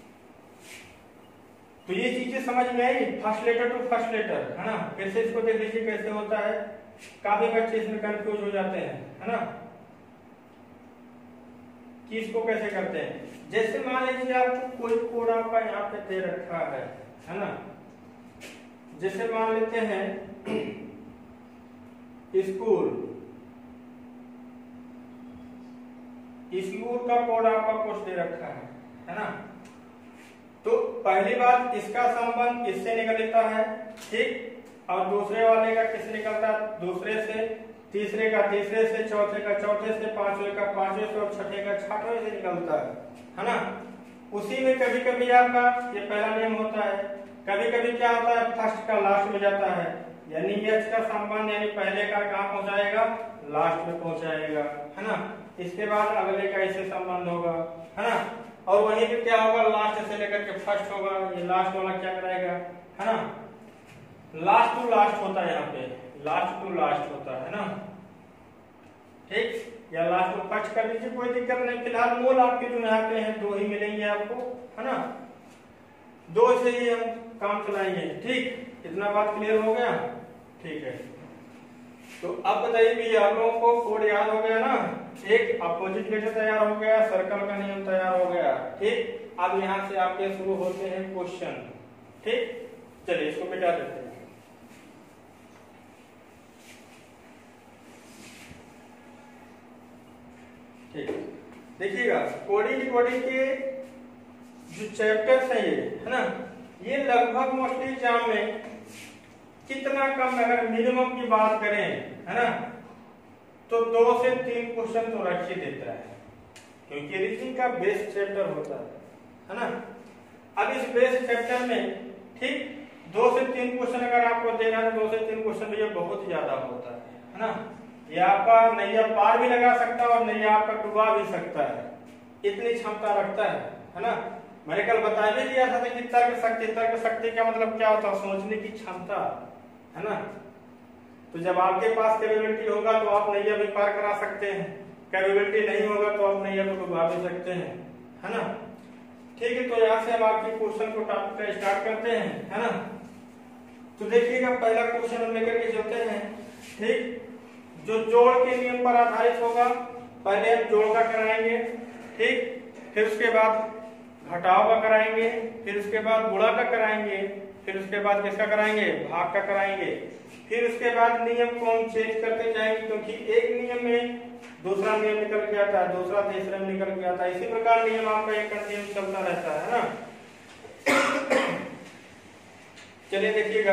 तो ये चीजें समझ में आई, first letter to first letter, है ना। फिर से इसको देख लीजिए कैसे होता है, काफी बच्चे इसमें कंफ्यूज हो जाते हैं, है ना, कि इसको कैसे करते हैं। जैसे मान लीजिए आपको कोई कोड आपका यहाँ पे दे रखा है, है ना। जैसे मान लेते हैं स्कूल, स्कूल का कोड आपका कुछ दे रखा है, है ना। तो पहली बात इसका संबंध इससे निकलता है, ठीक, और दूसरे वाले का किससे निकलता है, दूसरे से, तीसरे का तीसरे से, चौथे का चौथे से, पांचवे का पांचवे से और छठे का छठवें से निकलता है, है ना। उसी में कभी कभी आपका ये पहला नियम होता है, कभी कभी क्या होता है फर्स्ट का लास्ट में जाता है, यानी एच का संबंध यानी पहले का कहाँ पहुंचाएगा, लास्ट में पहुंचाएगा, है ना। इसके बाद अगले का इससे संबंध होगा, है ना। और वहीं पे क्या होगा, लास्ट से लेकर के फर्स्ट होगा, ये लास्ट वाला क्या कराएगा, है ना। लास्ट टू लास्ट होता है यहाँ पे, लास्ट टू लास्ट होता है ना, ठीक, या लास्ट टू फर्स्ट कर लीजिए, कोई दिक्कत नहीं। फिलहाल मूल आपके जो यहाँ पे हैं दो ही मिलेंगे आपको, है ना, दो से ही हम काम चलाएंगे, ठीक। इतना बात क्लियर हो गया, ठीक है। तो अब बताइए भी आप लोगों को कोड याद हो गया ना, एक अपोजिट लेटर तैयार हो गया, सर्कल का नियम तैयार हो गया, ठीक। अब यहाँ से आपके शुरू होते हैं क्वेश्चन, ठीक। चलिए इसको मिटा देते हैं, ठीक। देखिएगा कोडिंग कोडिंग के जो चैप्टर्स हैं ये, है ना, ये लगभग मोस्टली एग्जाम में कितना कम, अगर मिनिमम की बात करें, है ना, तो दो से तीन क्वेश्चन तो रख ही देता है, क्योंकि रीजनिंग का बेस्ट चैप्टर होता है, है ना। अब इस बेस्ट चैप्टर में, ठीक, दो से तीन क्वेश्चन अगर आपको दे रहा है, दो से तीन क्वेश्चन ये बहुत ज्यादा होता है, है ना। ये आपका नैया पार भी लगा सकता है और नैया आपका डुबा भी सकता है, इतनी क्षमता रखता है, है ना। मैंने कल बता भी दिया था कि तर्क शक्ति, तर्क शक्ति का मतलब क्या होता है, सोचने की क्षमता, है ना। तो जब आपके पास कैपेबिलिटी होगा तो आप नैया भी पार करा सकते हैं, कैपेबिलिटी नहीं होगा तो आप नैया को डुबा भी सकते हैं, है ना। ठीक है, तो यहाँ से हम आपके क्वेश्चन को टॉपिक का स्टार्ट करते हैं, है ना। तो देखिएगा पहला क्वेश्चन हम लेकर के चलते हैं, ठीक, जो जोड़ के नियम पर आधारित होगा। पहले हम जोड़ का कराएंगे, ठीक, फिर उसके बाद घटाव का कराएंगे, फिर उसके बाद गुणा का कराएंगे, फिर उसके बाद किसका कराएंगे, भाग का कराएंगे, फिर उसके बाद नियम को हम चेंज करते जाएंगे, क्योंकि एक नियम में दूसरा नियम निकल के आता है, दूसरा तीसरा निकल के आता है, इसी प्रकार नियम आपका एक कंटिन्यू चलता रहता है ना। चलिए देखिएगा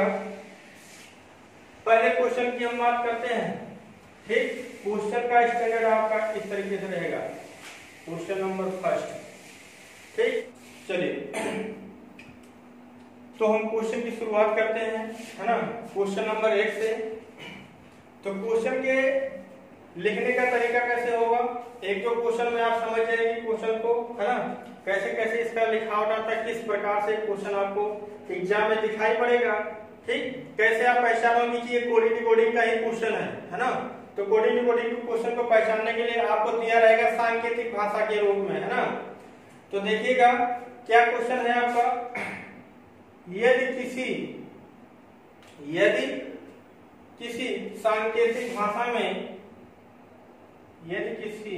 पहले क्वेश्चन की हम बात करते हैं, ठीक। क्वेश्चन का स्टैंडर्ड आपका इस तरीके से रहेगा, क्वेश्चन नंबर फर्स्ट, ठीक। चलिए तो हम क्वेश्चन की शुरुआत करते हैं, है ना, क्वेश्चन नंबर एक से। तो क्वेश्चन के लिखने का तरीका कैसे होगा, एक तो क्वेश्चन में आप समझ जाएंगे क्वेश्चन को, है ना, कैसे कैसे इसका लिखावट आता है, किस प्रकार से क्वेश्चन आपको एग्जाम में दिखाई पड़ेगा, ठीक। कैसे आप पहचानोगे कि ये कोडिंग डिकोडिंग का ही क्वेश्चन है, है ना। तो कोडिंग डिकोडिंग के क्वेश्चन को पहचानने के लिए आपको दिया रहेगा सांकेतिक भाषा के रूप में, है ना। तो देखिएगा क्या क्वेश्चन है आपका, यदि किसी यदि किसी सांकेतिक भाषा में यदि किसी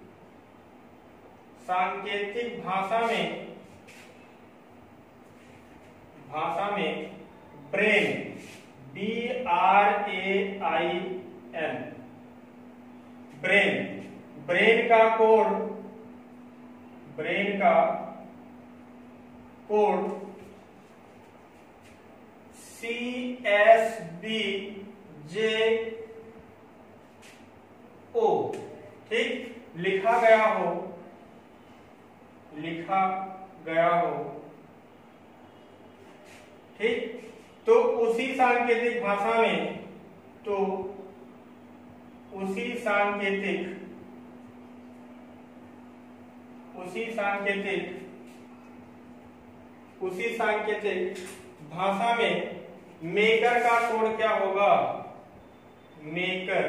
सांकेतिक भाषा में भाषा में brain, B R A I N, brain brain का कोड ब्रेन का code C S B J O, ठीक, लिखा गया हो, लिखा गया हो, ठीक, तो उसी सांकेतिक भाषा में, तो उसी सांकेतिक उसी सांकेतिक उसी सांकेतिक भाषा में मेकर का कोड क्या होगा, मेकर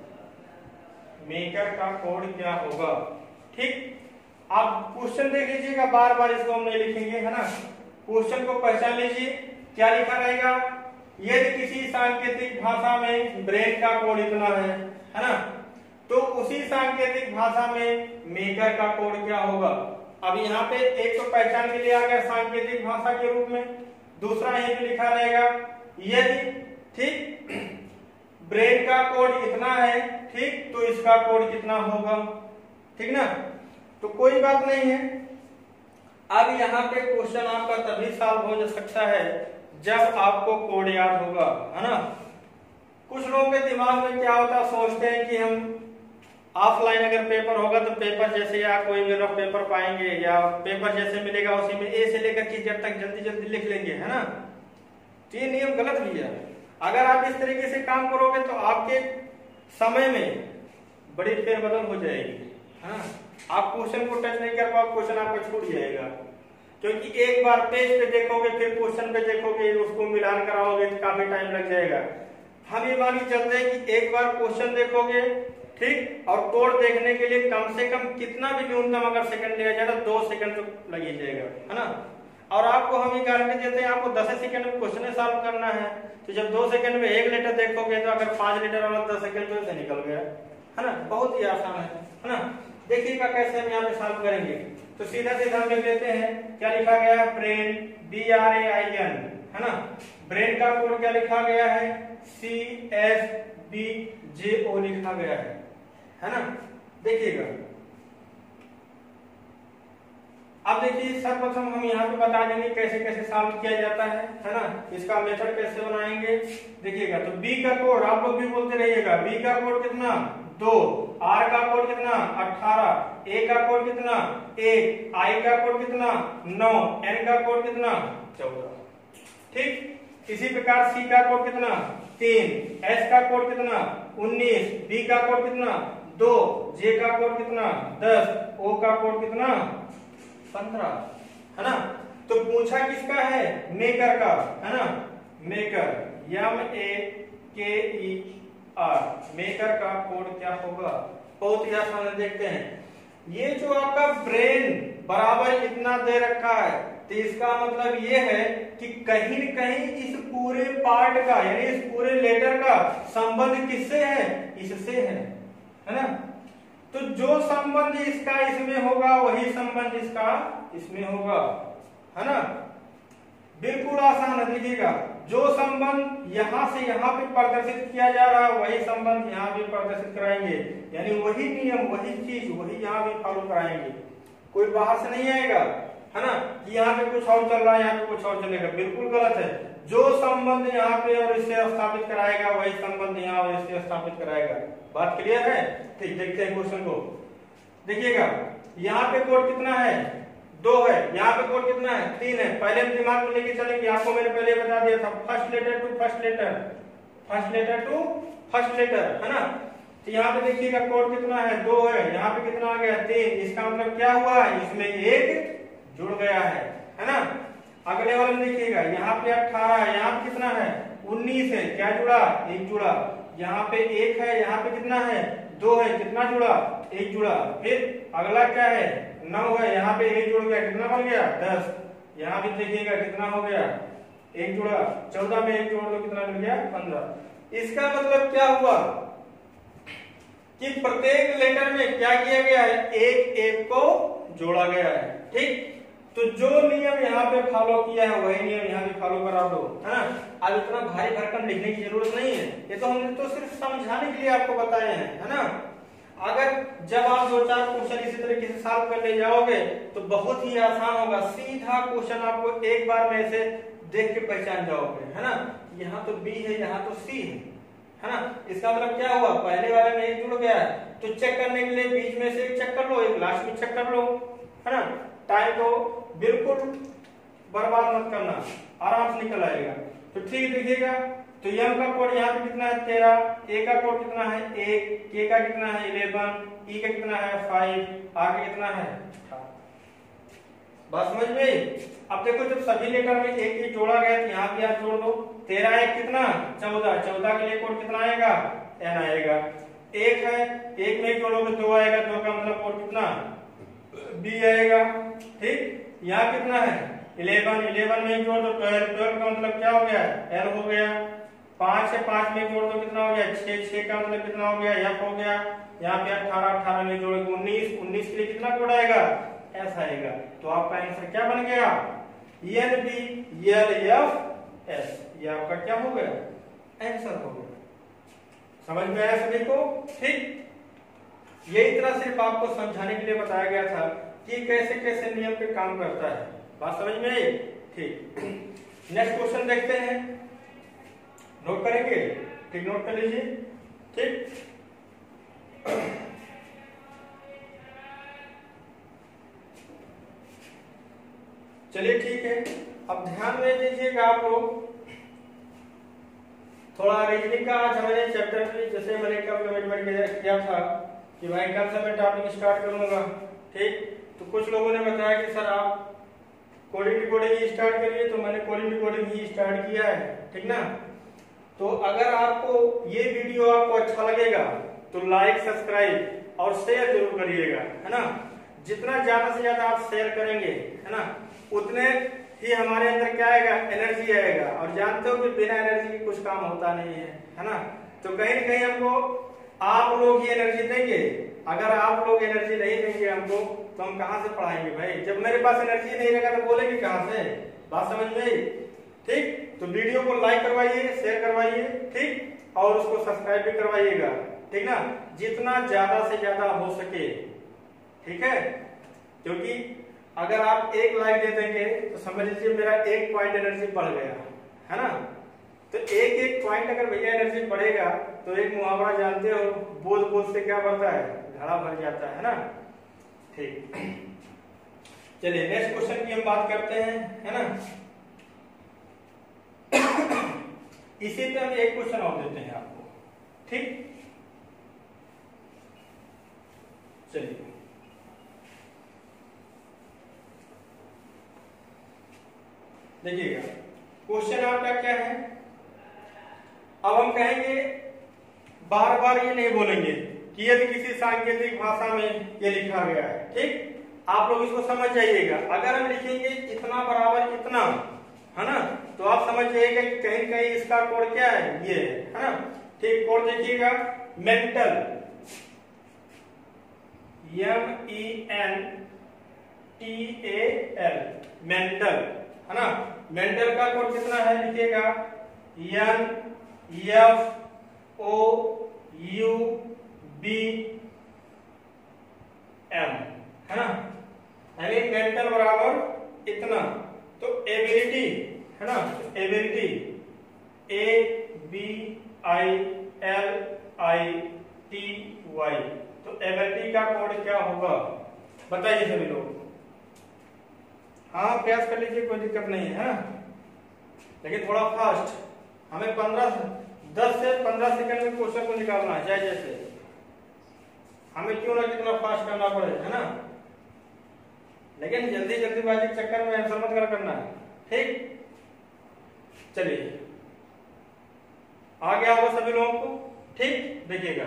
मेकर का कोड क्या होगा, ठीक। आप क्वेश्चन देख लीजिएगा, बार बार इसको हम नहीं लिखेंगे, है ना। क्वेश्चन को पहचान लीजिए, क्या लिखा रहेगा, यदि किसी सांकेतिक भाषा में ब्रेन का कोड इतना है है ना, तो उसी सांकेतिक भाषा में मेकर का कोड क्या होगा। अब यहाँ पे एक तो पहचान के लिए आ गया सांकेतिक भाषा के रूप में, दूसरा यहीं पे लिखा रहेगा यदि, ठीक, ब्रेन का कोड इतना है, ठीक, तो इसका कोड कितना होगा, ठीक ना। तो कोई बात नहीं है। अब यहाँ पे क्वेश्चन आपका तभी सॉल्व हो सकता है जब आपको कोड याद होगा, है ना। कुछ लोगों के दिमाग में क्या होता है, सोचते हैं कि हम ऑफलाइन अगर पेपर होगा तो पेपर जैसे या कोई भी रफ पेपर पाएंगे या पेपर जैसे मिलेगा उसी में ए से लेकर की जेड तक जल्दी जल्दी लिख लेंगे, है ना। तो ये नियम गलत भी है। अगर आप इस तरीके से काम करोगे तो आपके समय में बड़ी फेरबदल हो जाएगी, है ना। आप क्वेश्चन को टच नहीं कर पाओ, क्वेश्चन आपका छूट जाएगा, क्योंकि एक बार पेज पे देखोगे फिर क्वेश्चन पे देखोगे, उसको मिलान कराओगे तो काफी टाइम लग जाएगा। हम ये मान के चलते हैं कि एक बार क्वेश्चन देखोगे, ठीक, और कोड देखने के लिए कम से कम कितना भी न्यूनतम अगर सेकंड लिया जाए तो दो सेकंड तो लग ही जाएगा, है ना। और आपको हम ये गारंटी देते हैं आपको दस सेकंड में क्वेश्चन सॉल्व करना है, तो जब दो सेकंड में एक लेटर देखोगे तो अगर पांच लेटर वाला दस सेकंड में से निकल गया, है ना। बहुत ही आसान है, है ना। देखिएगा कैसे हम यहाँ पे सॉल्व करेंगे। तो सीधा सीधा हम लिख लेते हैं, क्या लिखा गया है, brain, B R A I N, है ना। ब्रेन का कोड क्या लिखा गया है, सी एस बी जे ओ लिखा गया है, है ना। देखिएगा, अब देखिए सर्वप्रथम हम यहाँ पे बता देंगे कैसे कैसे सॉल्व किया जाता है, है ना। इसका मेथड कैसे बनाएंगे देखिएगा। तो बी का कोड आप लोग भी बोलते रहिएगा, बी का कोड कितना, दो, आर का कोड कितना, अठारह, ए का कोड कितना, एक, आई का कोड कितना, नौ, एन का कोड कितना, चौदह, ठीक। इसी प्रकार सी का कोड कितना, तीन, एस का कोड कितना, उन्नीस, बी का कोड कितना, दो, जे का कोड कितना, दस, ओ का कोड कितना, पंद्रह, है ना। तो पूछा किसका है, मेकर का, है ना। Maker, M A K E R, maker का कोड क्या होगा, बहुत ही आसान है। देखते हैं, ये जो आपका ब्रेन बराबर इतना दे रखा है, तो इसका मतलब ये है कि कहीं न कहीं इस पूरे पार्ट का यानी इस पूरे लेटर का संबंध किससे है, इससे है, है ना। तो जो संबंध इसका इसमें होगा वही संबंध इसका इसमें होगा, है ना। बिल्कुल आसान है। देखिएगा, जो संबंध यहाँ से यहाँ पे प्रदर्शित किया जा रहा है वही संबंध यहाँ भी प्रदर्शित कराएंगे, यानी वही नियम वही चीज वही यहाँ भी फॉलो कराएंगे। कोई बाहर से नहीं आएगा, है ना, कि यहाँ पे कुछ और चल रहा है यहाँ पे कुछ और चलेगा, बिल्कुल गलत है। जो संबंध यहाँ पे और इससे स्थापित कराएगा वही संबंध यहाँ और इससे स्थापित कराएगा। बात क्लियर है। ठीक, देखते हैं क्वेश्चन को। देखिएगा, यहाँ पे कोड कितना है, दो है, यहाँ पे कोड कितना है, तीन है। पहले हम दिमाग में लेके चलेंगे, आपको मैंने पहले बता दिया था, first letter to first letter, first letter to first letter, है ना। तो यहाँ पे देखिएगा कोड कितना है, दो है, यहाँ पे कितना आ गया, तीन। इसका मतलब क्या हुआ, इसमें एक जुड़ गया है, है ना। अगले वाले में देखिएगा, यहाँ पे अठारह है, यहाँ पे कितना है, उन्नीस है, क्या जुड़ा, एक जुड़ा। यहाँ पे एक है, यहाँ पे कितना है, दो है, कितना जुड़ा, एक जुड़ा। फिर अगला क्या है, नौ है, यहाँ पे एक जुड़ गया, कितना बन गया, दस। यहाँ भी देखिएगा कितना हो गया, एक जुड़ा। चौदह में एक जोड़ दो, कितना मिल गया, पंद्रह। इसका मतलब क्या हुआ कि प्रत्येक लेटर में क्या किया गया है, एक एक को जोड़ा गया है। ठीक, तो जो नियम यहाँ पे फॉलो किया है वही नियम यहाँ पे फॉलो करा दो, है ना। अब इतना भारी भरकम लिखने की जरूरत नहीं है, ये तो हमने तो सिर्फ समझाने के लिए आपको बताए हैं, है ना। अगर जब आप दो चार क्वेश्चन इसी तरीके से सॉल्व कर ले जाओगे तो बहुत ही आसान होगा। सीधा क्वेश्चन आपको एक बार में से देख के पहचान जाओगे, है ना। यहाँ तो बी है, यहाँ तो सी है, है ना। इसका मतलब क्या हुआ, पहले वाले में एक जुड़ गया है, तो चेक करने के लिए बीच में से एक चेक कर लो, एक लास्ट में चेक कर लो, है ना। टाइम को बिल्कुल बर्बाद मत करना, आराम से निकल आएगा। तो ठीक देखिएगा, तो एम का कोड यहाँ पे कितना है तेरह, ए का कोड कितना है एक, के का कितना है इलेवन, ई का कितना है फाइव, आर का कितना है। बात समझ में। अब देखो जब सभी लेटर में एक ही जोड़ा गया तो यहाँ भी आप जोड़ दो, तेरह एक कितना चौदह, चौदह के लिए कोड कितना आएगा एन आएगा। एक है, एक में जोड़ोगे दो आएगा, दो का मतलब कोड कितना बी आएगा। ठीक, यहाँ कितना है इलेवन, इलेवन में जोड़ दो ट्वेल्व, ट्वेल्व का मतलब क्या हो गया एल हो गया। पांच से पांच में जोड़ दो कितना हो गया छह, छह का मतलब कितना हो गया एफ हो गया। यहाँ पे अठारह, अठारह में जोड़ोगे उन्नीस, उन्नीस के लिए कितना कोड आएगा एस आएगा। तो आपका आंसर क्या बन गया N B L F S, ये आपका क्या हो गया आंसर हो गया। समझ में आया सभी को। ठीक, यही तरह सिर्फ आपको समझाने के लिए बताया गया था कि कैसे कैसे नियम पे काम करता है। बात समझ में आई। ठीक, नेक्स्ट क्वेश्चन देखते हैं, नोट करेंगे। ठीक, नोट कर लीजिए। ठीक, चलिए ठीक है, अब ध्यान दे दीजिएगा आप लोग। थोड़ा रीजनिंग का आज हमारे चैप्टर में, जैसे मैंने कल कमिटमेंट किया था कि भाई कल से मैं टॉपिक स्टार्ट करूंगा। ठीक, तो कुछ लोगों ने बताया कि सर आप कोडिंग डिकोडिंग ही स्टार्ट करिए, तो मैंने कोडिंग डिकोडिंग ही स्टार्ट किया है। ठीक ना। तो अगर आपको ये वीडियो आपको अच्छा लगेगा तो लाइक, सब्सक्राइब और शेयर जरूर करिएगा, है ना। जितना ज्यादा से ज्यादा आप शेयर करेंगे, है ना, उतने ही हमारे अंदर क्या आएगा एनर्जी आएगा। और जानते हो कि बिना एनर्जी के कुछ काम होता नहीं है, है ना। तो कहीं न कहीं हमको आप लोग ही एनर्जी देंगे। अगर आप लोग एनर्जी नहीं देंगे हमको तो हम कहां से पढ़ाएंगे भाई। जब मेरे पास एनर्जी नहीं रहेगा तो बोलेंगे कहां से। बात समझ में आई। ठीक, तो वीडियो को लाइक करवाइए, शेयर करवाइए, ठीक, और उसको सब्सक्राइब भी करवाइएगा। ठीक ना, जितना ज्यादा से ज्यादा हो सके। ठीक है, क्योंकि अगर आप एक लाइक दे देंगे तो समझ लीजिए मेरा एक पॉइंट एनर्जी बढ़ गया, है ना। तो एक एक पॉइंट अगर भैया एनर्जी बढ़ेगा तो एक मुहावरा जानते हो, बोझ बोझ से क्या बढ़ता है घड़ा भर जाता है ना। ठीक, चलिए नेक्स्ट क्वेश्चन की हम बात करते हैं, है ना। इसी पे हम एक क्वेश्चन और देते हैं आपको। ठीक, चलिए देखिएगा क्वेश्चन आपका क्या है। अब हम कहेंगे, बार बार ये नहीं बोलेंगे कि यदि किसी सांकेतिक भाषा में ये लिखा गया है। ठीक, आप लोग इसको समझ जाइएगा। अगर हम लिखेंगे इतना बराबर इतना, है ना, तो आप समझ जाइएगा कि कहीं कहीं इसका कोड क्या है ये, है ना। ठीक, कोड देखिएगा mental, M E N T A L, mental, है ना। मेंटल का कोड कितना है लिखिएगा N F O U B M, है ना। यानी मेंटल बराबर इतना। तो एबिलिटी, है ना, ability A B I L I T Y, तो एबिलिटी का कोड क्या होगा बताइए सभी लोग। हाँ, प्रयास कर लीजिए, कोई दिक्कत नहीं है, ना, लेकिन थोड़ा फास्ट। हमें पंद्रह दस से पंद्रह सेकंड में क्वेश्चन को निकालना है, जैसे जैसे हमें क्यों ना कितना फास्ट करना पड़े, है ना। लेकिन जल्दी जल्दीबाजी के चक्कर में आंसर मत कर करना है। ठीक, चलिए आ गया होगा सभी लोगों को। ठीक, देखिएगा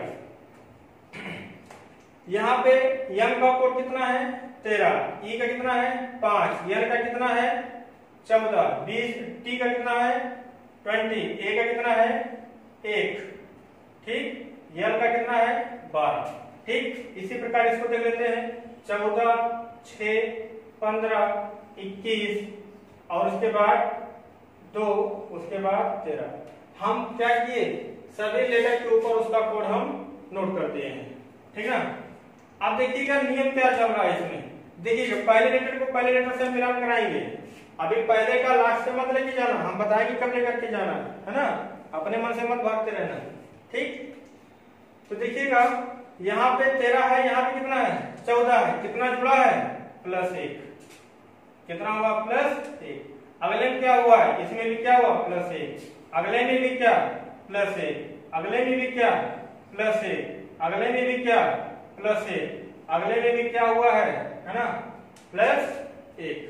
यहाँ पे एम का कोड कितना है तेरह, ई का कितना है पांच, एन का कितना है चौदह, बीस, टी का कितना है ट्वेंटी, ए का कितना है एक, ठीक, एल का कितना है बारह। ठीक, इसी प्रकार इसको देख लेते हैं चौदह, छ, पंद्रह, इक्कीस और उसके बाद दो, उसके बाद तेरह। हम क्या किए, सभी लेटर के ऊपर उसका कोड हम नोट कर दिए हैं। ठीक ना। अब देखिएगा नियम क्या चल रहा है इसमें। देखिएगा पहले लेटर को पहले लेटर से मिलान कराएंगे, अभी पहले का लास्ट से मत लेके जाना, हम बताएंगे कब लेकर के जाना है ना, अपने मन से मत भागते रहना। ठीक, तो देखिएगा यहाँ पे तेरह है, यहाँ पे कितना है चौदह है, कितना जुड़ा है प्लस एक, कितना हुआ प्लस एक। अगले में क्या हुआ है, इसमें भी क्या हुआ प्लस एक, अगले में भी क्या प्लस एक, अगले में भी क्या प्लस एक, अगले में भी क्या प्लस एक, अगले में भी क्या हुआ है है ना प्लस एक।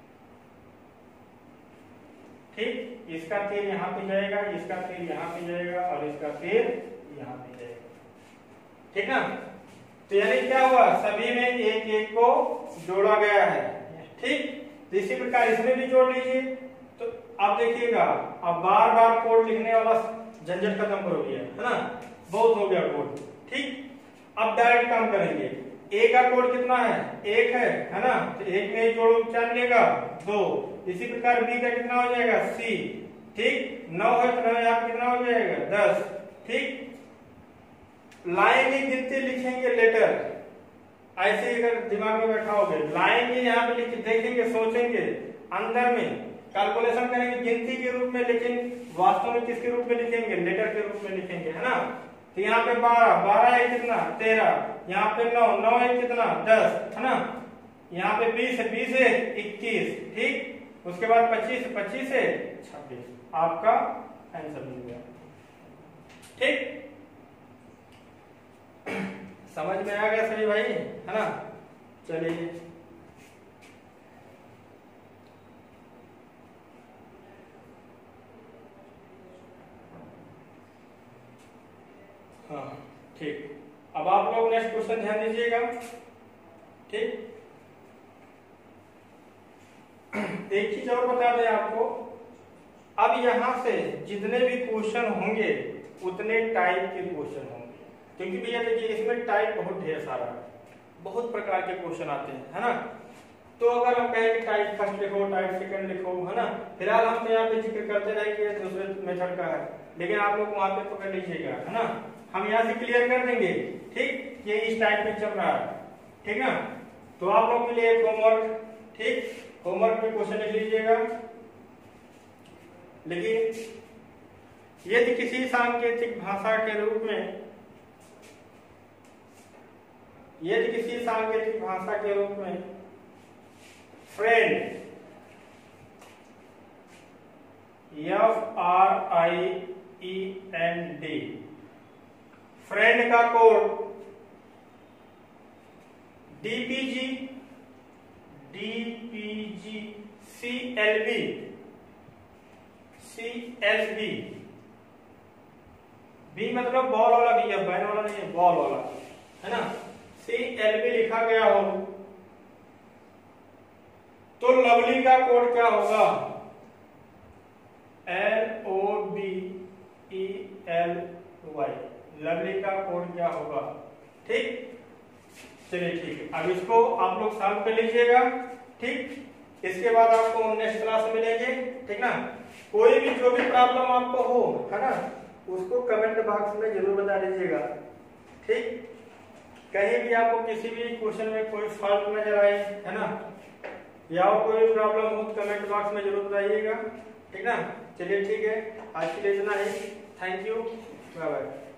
ठीक, इसका तीर यहाँ पे जाएगा, इसका तीर यहाँ पे जाएगा और इसका तीर यहाँ पे जाएगा। ठीक ना, तो यानी क्या हुआ, सभी में एक एक को जोड़ा गया है। ठीक, तो इसी प्रकार इसमें भी जोड़ लीजिए। तो आप देखिएगा, अब बार बार कोड लिखने वाला झंझट खत्म करोगे है ना, बहुत हो गया कोड। ठीक, अब डायरेक्ट काम करेंगे। ए का कोड कितना है, एक है है ना, तो एक में जोड़ो क्या मिलेगा दो। इसी प्रकार बी का कितना हो जाएगा सी। ठीक, नौ है तो नौ यहाँ कितना हो जाएगा दस। ठीक, लाइन की गिनती लिखेंगे लेटर, ऐसे अगर दिमाग में बैठाओगे लाइन की यहाँ पे लिख देखेंगे, सोचेंगे, अंदर में कैलकुलेशन करेंगे गिनती के रूप में, लेकिन वास्तव में किसके रूप में लिखेंगे लेटर के रूप में लिखेंगे है ना। तो यहाँ पे बारह, बारह है कितना तेरह, यहाँ पे नौ, नौ है कितना दस है ना, यहाँ पे बीस है, बीस है इक्कीस। ठीक, उसके बाद पच्चीस, पच्चीस है छब्बीस, आपका आंसर मिल गया। ठीक, समझ में आ गया सभी भाई है ना। चलिए हाँ ठीक, अब आप लोग नेक्स्ट क्वेश्चन ध्यान दीजिएगा। ठीक, एक चीज और बता दें आपको, अब यहां से जितने भी क्वेश्चन होंगे उतने टाइप के क्वेश्चन होंगे, क्योंकि भैया देखिए इसमें टाइप बहुत ढेर सारा है, बहुत प्रकार के क्वेश्चन आते हैं है ना। तो अगर हम कहें कि टाइप फर्स्ट लिखो, टाइप सेकंड लिखो है ना, फिलहाल हम तो यहाँ पे जिक्र करते रहेंगे दूसरे मेथड का है, लेकिन आप लोग वहां पे पकड़ लीजिएगा है ना, हम यहाँ से क्लियर कर देंगे। ठीक, ये इस टाइप में चल रहा है। ठीक ना, तो आप लोग के लिए एक होमवर्क, ठीक, होमवर्क में क्वेश्चन लिख लीजिएगा। लेकिन यदि किसी सांकेतिक भाषा के रूप में, यदि किसी सांकेतिक भाषा के रूप में friend F R I E N D, friend का code DPG, DPG, CLB, CLB, B मतलब बॉल वाला भी है, बैन वाला नहीं है, बॉल वाला है ना, सीएलबी लिखा गया हो तो लवली का कोड क्या होगा, L O B E L Y, lovely का कोड क्या होगा। ठीक, चलिए ठीक है, अब इसको आप लोग सॉल्व कर लीजिएगा। ठीक, इसके बाद आपको नेक्स्ट क्लास में मिलेंगे। ठीक ना, कोई भी जो भी प्रॉब्लम आपको हो है ना, उसको कमेंट बॉक्स में जरूर बता दीजिएगा। ठीक, कहीं भी आपको किसी भी क्वेश्चन में कोई फॉल्ट नजर आए है ना, या कोई प्रॉब्लम हो तो कमेंट बॉक्स में जरूर बताइएगा। ठीक ना, चलिए ठीक है, आज के लिए इतना ही। Thank you, bye bye.